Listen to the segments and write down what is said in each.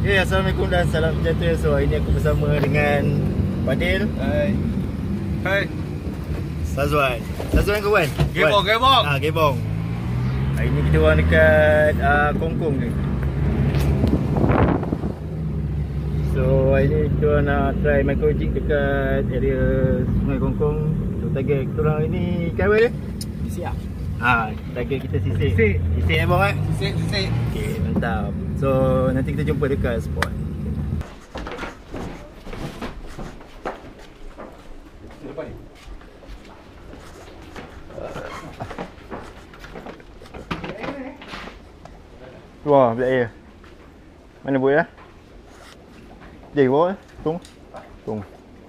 Assalamualaikum dan salam sejahtera. So hari ni aku bersama dengan Fadil. Hai. Hai. Sazwan. Sazwan ke Wan? Gebong, Gebong. Gebong. Hari ni kita orang dekat Kongkong ni. So hari ni kita orang nak try micro jig dekat area Sungai Kongkong. So target kita orang hari ni ikan apa dia? Siap. Target kita sisik. Sisik. Sisik Bong Sisik. Okay, mantap. So nanti kita jumpa dekat spot. Depan ni. Wah, belak air. Mana buat dah? Dia bawah, tung. Tung.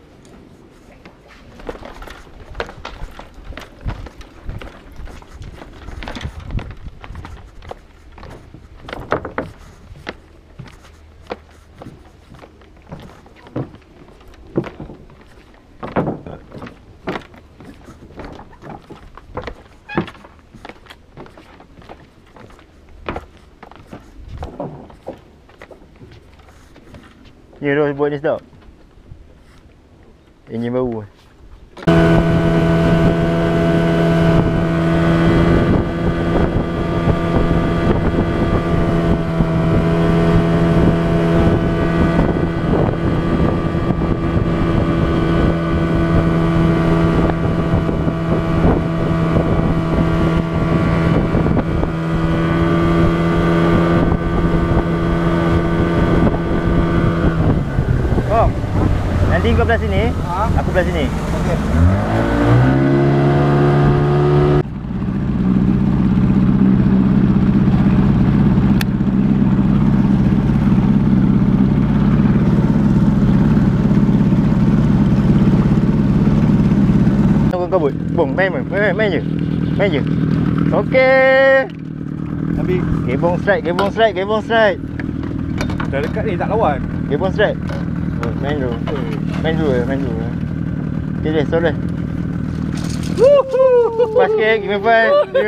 Ya, Ros buat ni sedap. Enjin baru. Nanti kau belah sini, aku belah sini. Okey. Kau kabut. Bong, main je. Main je. Okey. Ambil. Gebong strike. Dah dekat ni tak lawan. Gebong strike. Main dulu. Main dulu. Okay deh, sorry. Pas sikit, give me five.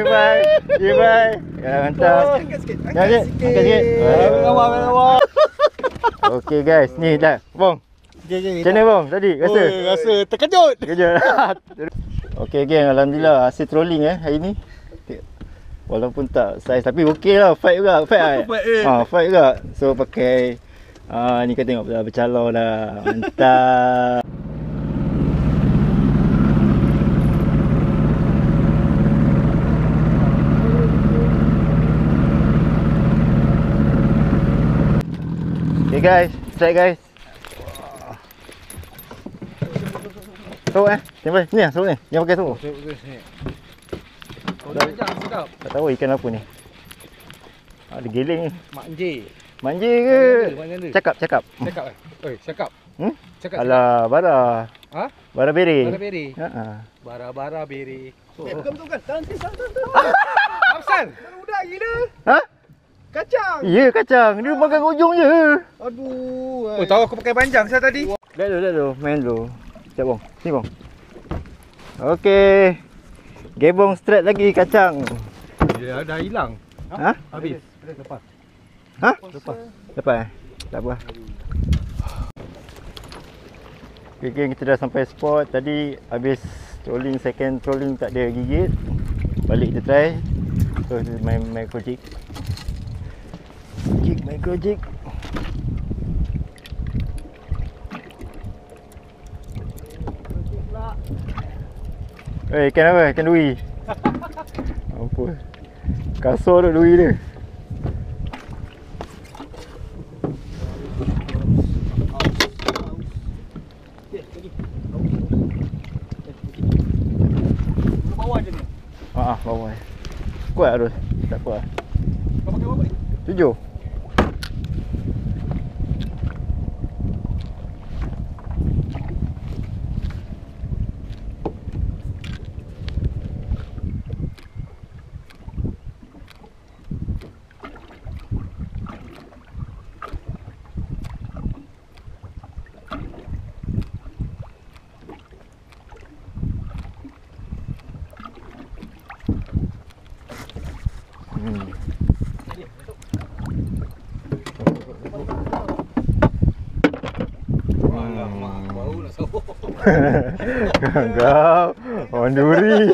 Ya, mantap. Angkat sikit. Angkat sikit. Lawan. Okey guys, ni dah. Bong. Macam mana Bong tadi? Rasa terkejut. Okey geng, alhamdulillah hasil trolling hari ni. Walaupun tak saiz tapi okey lah, fight juga. Fight juga. So pakai ni kau tengok dah bercalor dah. Mantap. Okay guys, strike guys. Sorok Tembak ni lah, sorok ni. Jangan pakai sorok. Sedap. Tak tahu ikan apa ni. Ada geling ni. Manja ke? Cakap. Cakap. Oi, cakap. Cakap. Alah, bara. Ha? Bara beri. Bara beri. Bukan. Tahan. Absan. Budak gila. Ha? Kacang. Ya, kacang. Dia makan ujung je. Aduh. Oh, tahu aku pakai panjang saya tadi. Dah dulu. Main dulu. Sekejap Bong. Sini Bong. Okey. Gebong straight lagi kacang. Dia dah hilang. Ha? Habis. Lepas. Ha? Lepas. Tak apa. Okay, geng, kita dah sampai spot. Tadi habis trolling, second trolling tak ada gigit. Balik kita try. So main micro jig. Micro jig. Ikan apa? Ikan dui. Ampun. Kasar tu dui dia. Bawah je ni. Bawah. Kuat terus. Tak kuat. Kau pakai berapa ni? 7. Kau orang duri.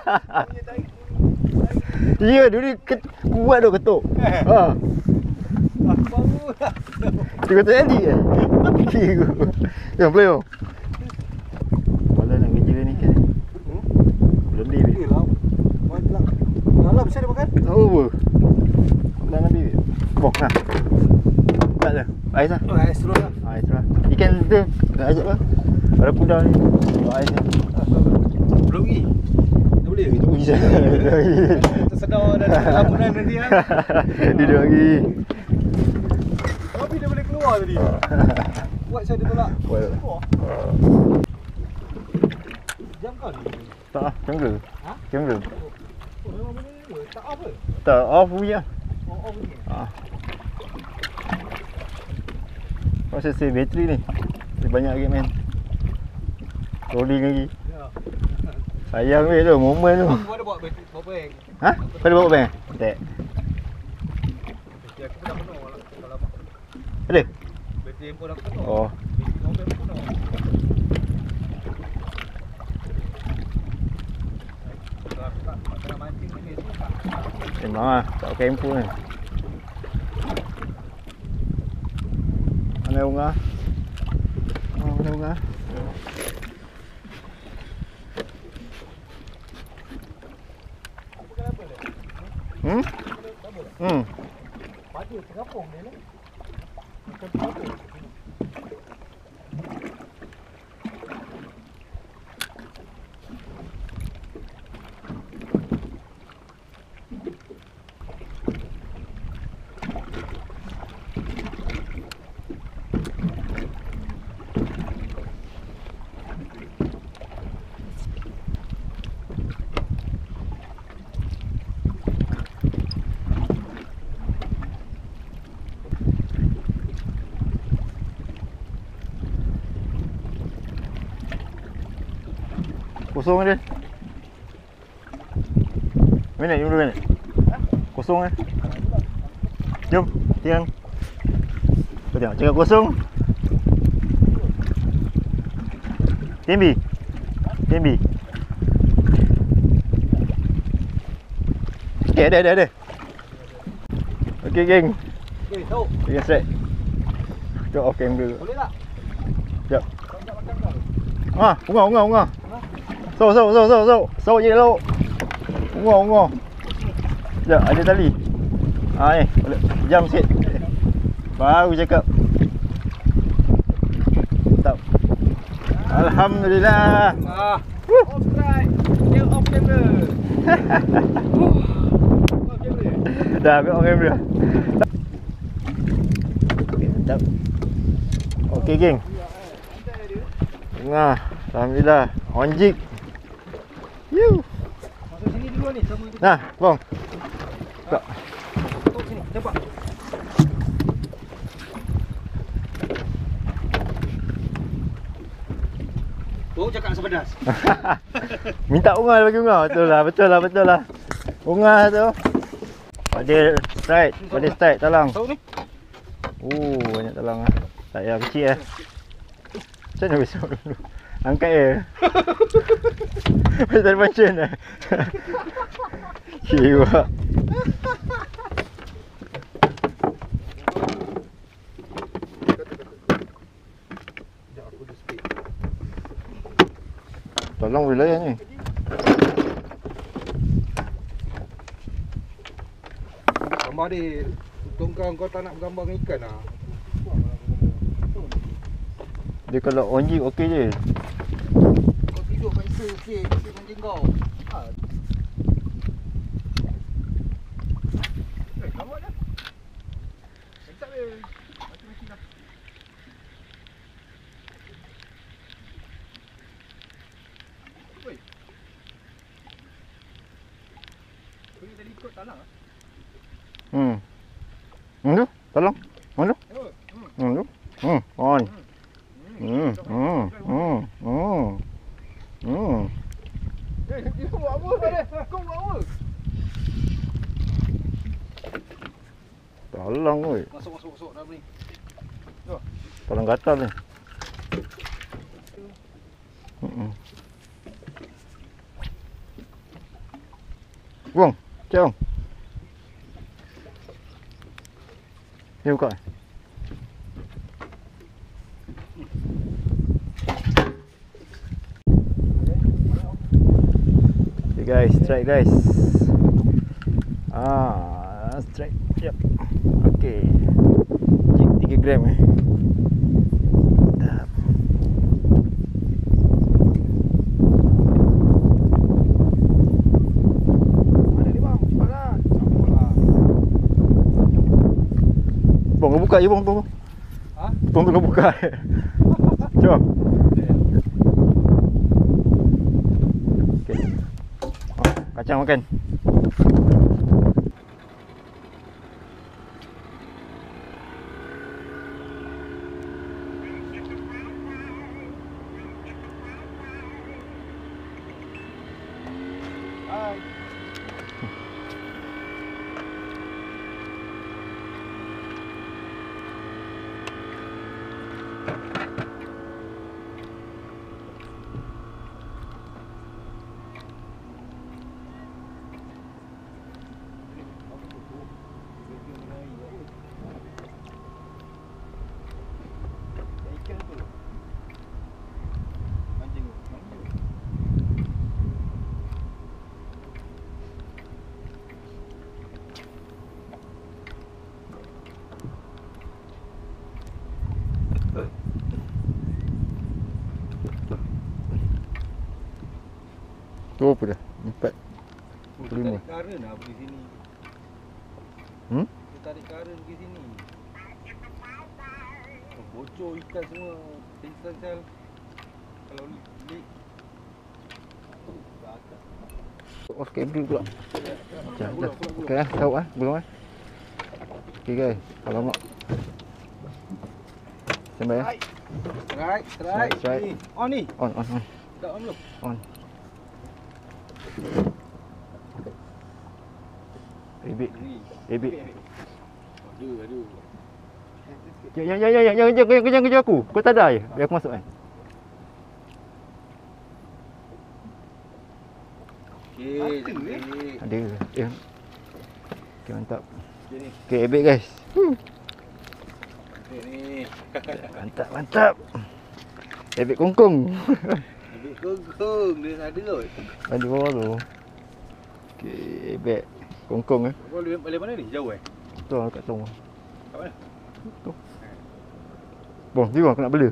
Ya, duri kuat tu ketuk. Ha. Dia kata jadi ke? Kira. Yang play oh. Kalau nak kerja ni kan. Belum dia. Iyalah. Mantap. Dalam saya dia makan. Tahu apa? Dah nabi. Bok nah. Tak ada. Ais lah. Oh, ais terus lah. Ais lah. Ikan tu ajak lah. Ada pudar ni. Ais lah. Belum pergi. Tak boleh. Itu bisa. Tersedar dan lamunan nanti kan. Duduk lagi. Tapi dia boleh keluar tadi. Buat saya dia tolak. Buat. Jam kau ni. Tak ah, jungle. Ha? Jungle. Oh, memang benda ni tak apa. Tak off punya. Oh, bunyi. Ah. Masa save bateri ni. Dia banyak lagi main. Rolling lagi. Ya. Sayang weh tu, momen tu. Aku ada bawa bank. Ha? Kau ada bawa bank? Tak. Bateri aku pun dah penuh kalau abang. Ada? Bateri handphone aku penuh. Oh. Bateri mobil pun penuh. Kalau aku tak tengah mancing ni tu tak. Memang lah, tak pakai handphone ni. Mana bunga? Oh, mana bunga? Hmm? Hmm. Pada terapung dia ni. Macam terapung. Kosong dia. Minit, 50 minit. Kosong eh. Jom, tiang. Kau tengok, cakap kosong. Timbi. Timbi. Okay, ada. Okay, geng. Okey, tahu. Kita straight. Kita off camera dulu. Boleh tak? Sekejap. Kau nak makan kau. Ah, unga. Ha? Sau je lauk. Unga. Sekejap, ada tali. Ah ni, boleh jam sikit. Baru cakap. Mantap. Alhamdulillah. Ah. Off strike. Dia off camera. Off camera. Dah ambil on camera. Okey, mantap. Okey, geng. Tengah. Alhamdulillah. On jig. Yuh. Masuk sini dulu ni sama kita. Nah, bong. Tak. Masuk sini. Cepat. Baru cakap asam pedas. Minta unga bagi unga. Betul lah. Unga tu. Pada strike talang. Tahu ni? Banyak talang ah. Tak payah kecil eh. Macam mana besok dulu? Angkat je. Macam tak macam eh. Kira. Sekejap aku ada speed. Tolong boleh layan ni. Gambar dia. Tongkang kau tak nak bergambar dengan ikan lah. Dia kalau on jig okey je. Kau tidur paksa sikit. Sikit mancing kau. Ha. Gambar dah. Tak dia. Mati-mati dah. Oi. Kau ni tadi ikut talang ah? Tu, tolong. Tu. Tengok. Tu. On. Dia buat apa pada? Kau buat apa? Tolong oi. Masuk dalam ni. Tolong gatal ni. Buang, cium. Ni buka. Okay guys, strike guys. Strike. Yep. Okay. Jig 3 gram Mantap. Mana ni bang? Cepatlah. Sampailah. Bong, kau buka je bong. Ha? Bong tu kau buka. Cuba. Okay. Kacang makan. Tu apa dah? 4. Kita tarik karen lah pergi sini. Kita tarik karen pergi sini. Bocor ikan semua. Pingsan sel. Kalau leak. Off kabel pula. Jap. Okey tahu belum Okey guys, alamak. Sampai ya. Strike. Ni. On ni. On. Tak on belum? On. Ebek. Aduh. Jangan kerja aku. Kau tak ada je. Biar aku masuk kan. Okey. Ada. Ya. Okey mantap. Okey ni. Okey ebek guys. Okey ni. Mantap. Ebek kongkong. Ebek kongkong dia ada kot. Ada bawah tu. Okey ebek kongkong Kau balik mana ni? Jauh Tu kat tong. Kat mana? Tu. Bong, dia aku nak bela.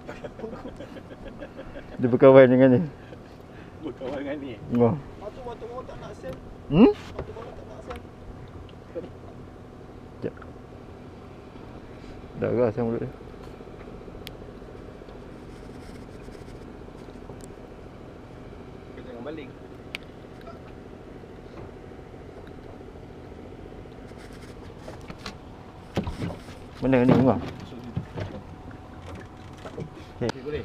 Dia berkawan dengan ni. Berkawan dengan ni. Bong. Batu bawah tak nak sel. Batu bawah tak nak sel. Sekejap. Dah gas mulut dia. Kita jangan baling. Mana ni bang? Okey, boleh.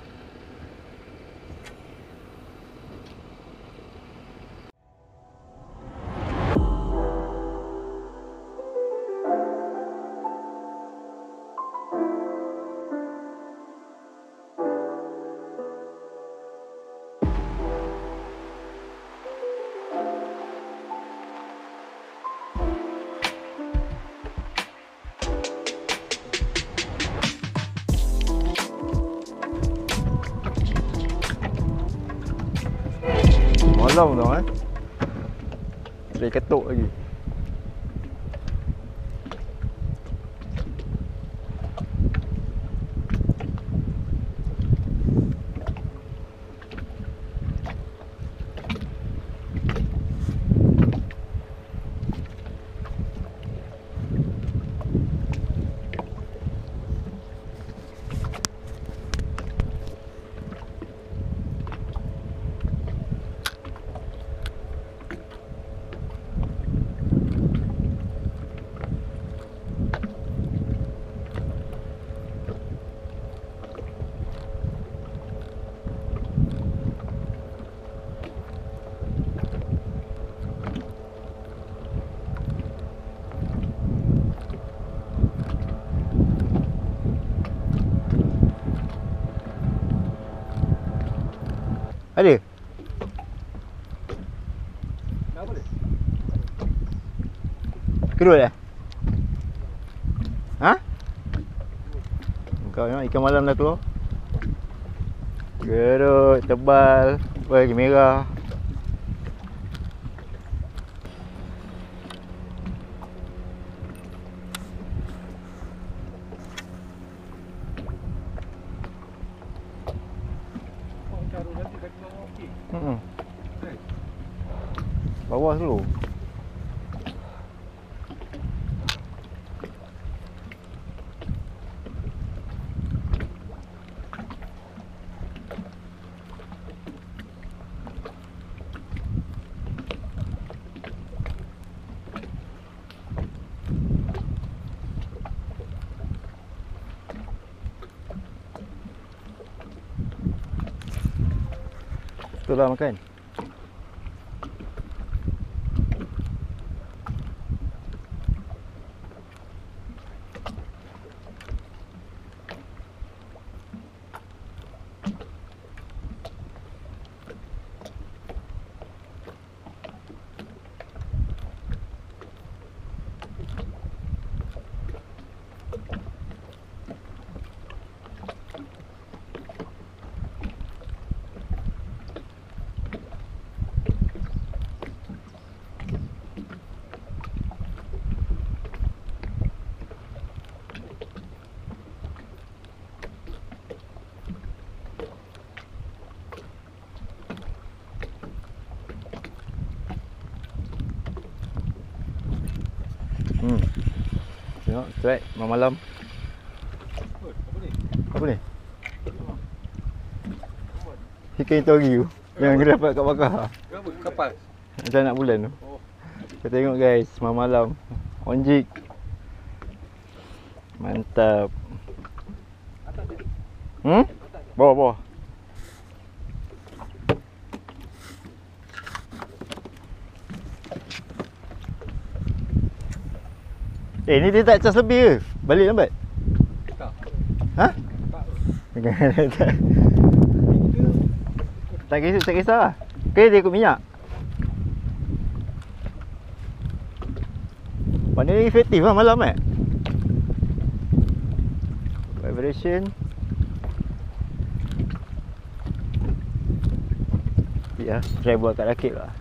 Malam tau Dari ketuk lagi. Ada? Dah boleh? Kedua dah? Ha? Kau tengok ikan malam dah keluar. Gerut, tebal, lagi merah. Bawah dulu. Itulah makan. Tengok, strike malam. Apa ni? Apa ni? Ikan tori tu yang kita dapat kat bakar. Apa? Kapal? Macam anak bulan tu. Oh. Kita tengok guys, malam on jig. Mantap. Atas dia. Bawah. Ni dia tak cas lebih ke? Balik lambat? Tak. Ha? Tak. Tak kisah lah. Dia ikut minyak. Mana ni efektif lah malam vibration. Ya, try buat kat rakit lah.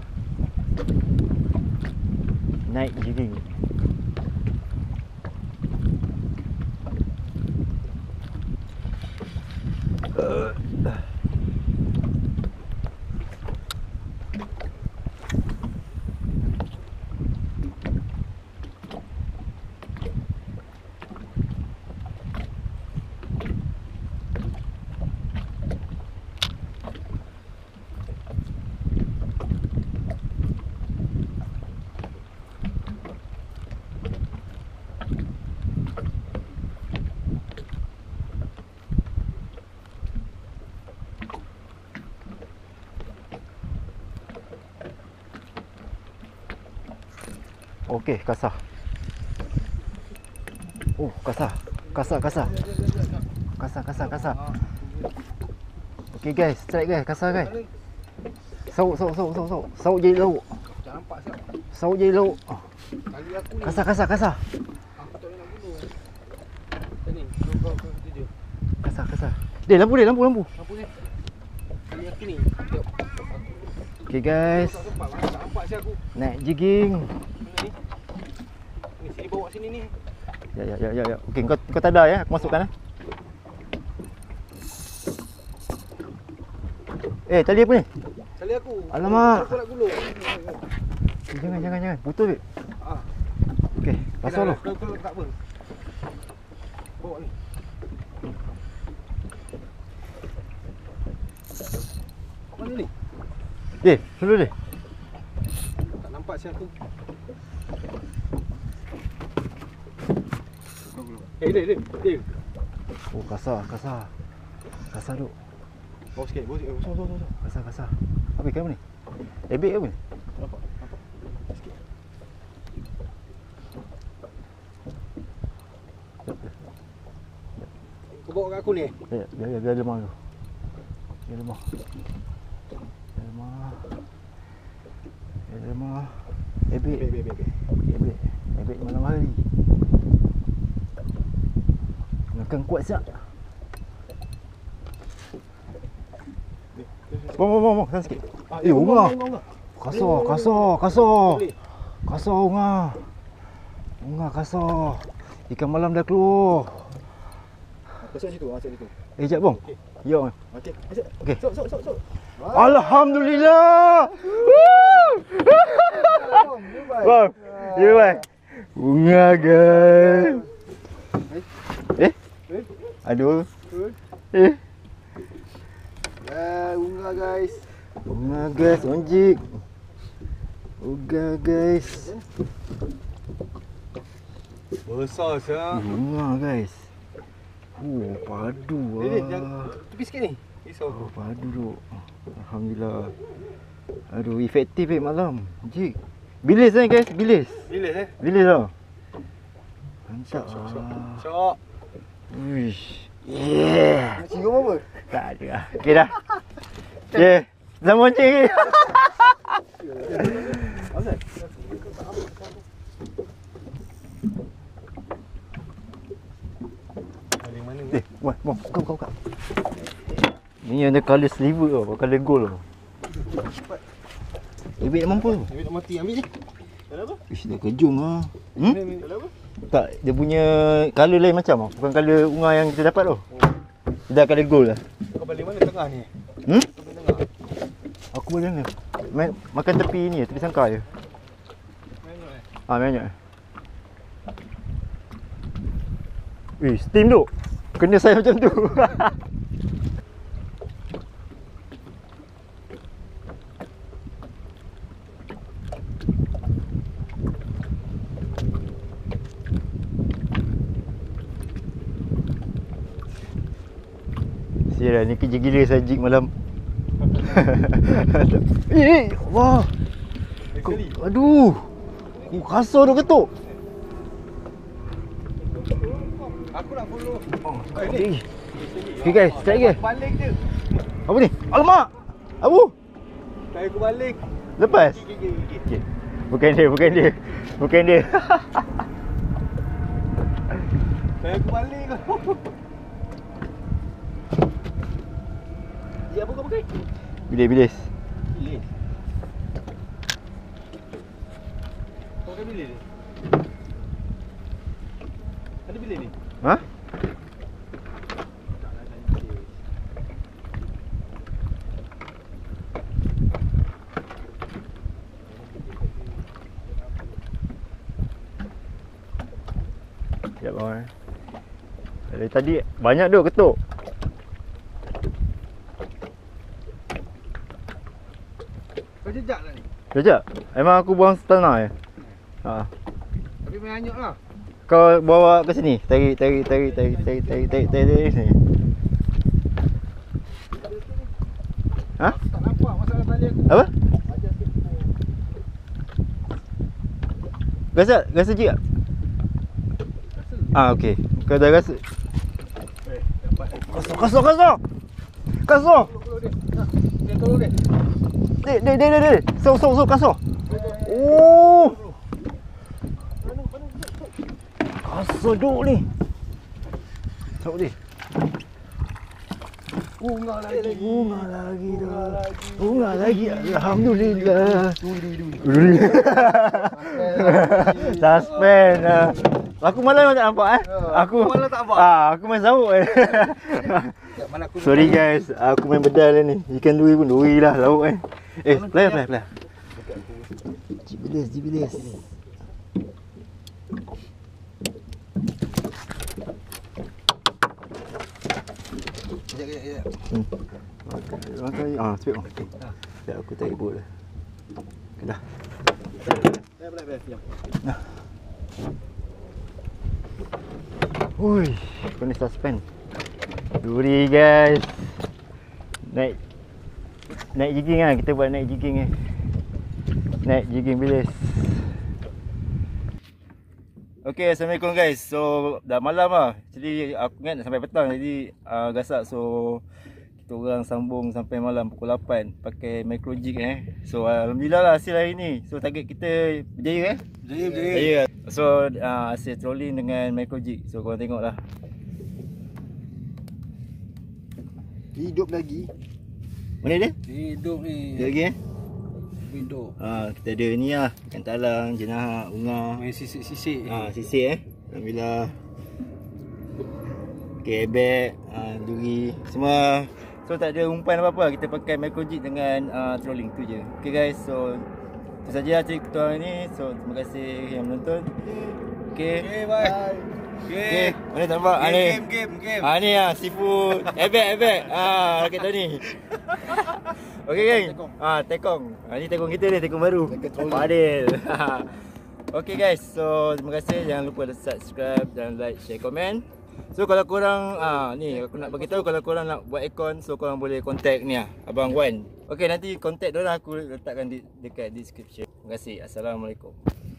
Night jigging. Okey, kasar. Oh, kasar. Kasar. Okey guys, strike guys, kasar guys. Sauk. Sauk jadi lauk. Tak nampak siap. Sauk jadi lauk. Kali aku ni. Kasar. Aku tak boleh nak bunuh. Sini, kau dia. Kasar. Lampu. Lampu ni. Kali aku ni. Tengok. Okey guys, Tak nampak siap aku. night jigging. Ni. Ni sini bawa sini ni. Ya. Okey, kau tak ada ya? Aku masukkan tali apa ni? Tali aku. Alamak. Aku nak gulung. Jangan. Putus dia. Okey, pasal lu. Kau tak apa. Bawa ni. Mana ni? Dulu deh. Tak nampak siap aku. Dia. Oh, kasar. Kasar tu. Bawa sikit. Kasar. Apa ikan apa ni? Ebek apa ni? Nampak. Sikit. Kau bawa kat aku ni. Biar lemah tu. Alamak. Alamak. Ebek. Ebek malam hari. Makan kuat siap. Bong, sana sikit. Unga. Kasar. Kasar unga. Unga kasar. Ikan malam dah keluar. Masuk situ, masuk situ. Jap bong. Ya. Okey. Okey. Sok. Alhamdulillah. Bang. Ya bang. Bunga guys. Aduh. Bunga guys. Bunga guys, onjik. Bunga guys. Besar sah. Bunga guys. Padu Tepi sikit ni. Risau. Padu duk. Alhamdulillah. Aduh, efektif malam. Jik. Bilis guys, bilis. Bilis tau. Mantap. Syok. Uish. Yeah. Cium apa? Tak ada lah. Okey dah. Okey. Dah moncing ni. Paling mana ni? Bong, buka. Ni ada colour silver tau, colour gold tau. Ebek mampu tu. Ambil nak mati, ambil je. Kenapa? Ish, dah kejung lah. Kenapa? Tak, dia punya colour lain macam tau. Bukan colour unga yang kita dapat tau. Dia dah colour gold lah. Kau balik mana tengah ni? Tengah. Aku boleh ni. Makan tepi ni, tepi sangkar je. Banyak. Steam tu. Kena saya macam tu. Sial, ni kerja gila saya jig malam. Wah. Aduh. Kasar dah ketuk. Aku nak follow. Okay guys, start lagi. Balik dia. Apa ni? Alamak. Abu. Kaya aku balik. Lepas. Okay. Bukan dia. Kaya aku balik kau. Dia apa kau pakai? Bilis. Bilis. Kau pakai bilis ni? Ada bilis ni? Ha? Sekejap bang. Dari tadi banyak duk ketuk. Kau jejak lah ni? Sekejap. Memang aku buang setengah je. Ha. Tapi main hanyut lah. Kau bawa ke sini. Tarik sini. Ha? Aku tak nampak masalah tali aku. Apa? Ajar sikit. Rasa je tak? Rasa? Okey. Kau dah rasa. Dapat. Kasar. Dia tolong dia. Dek. So kasar. Oh. Kasar duk ni. Tengok ni. Bunga lagi. Alhamdulillah. Suspend. Aku malam tak nampak Aku malam tak nampak. Aku main sauk Sorry guys, aku main bedal ni. Ikan duri pun duri lah lauk play. Jibilis. Sekejap. Makan. Cepat bang. Sekejap aku tarik boat dah. Okay, dah. Nah. Ui, kena suspend. Duri guys. Naik jigging lah. Kita buat naik jigging ni. Naik jigging bilis. Okay, Assalamualaikum guys. So dah malam lah. Jadi aku ingat sampai petang. Jadi gasak. So kita orang sambung sampai malam pukul 8 pakai micro jig So alhamdulillah lah hasil hari ni. So target kita berjaya Berjaya. So hasil trolling dengan micro jig. So korang tengok lah. Hidup lagi. Mana dia? Hidup ni. Dia lagi Hidup. Kita ada ni lah, ikan talang, jenah, unga. Main sisik-sisik. Sisik alhamdulillah. Okay, ebek, duri, semua. So tak ada umpan apa-apa, kita pakai micro jig dengan trolling tu je. Okay guys, so itu saja cerita hari ni. So terima kasih yang menonton. Okay, bye. Okay, mana tak nampak? Game. Ni seafood. Ebek. Rakyat tadi. Okay geng. Tekong. Ni tekong kita ni, tekong baru. Fadil. Okay guys, so terima kasih. Jangan lupa subscribe dan like, share, komen. So kalau korang ni aku nak bagi tahu, kalau korang nak buat aircon, so korang boleh contact ni Abang Wan. Okay, nanti contact dia aku letakkan dekat description. Terima kasih. Assalamualaikum.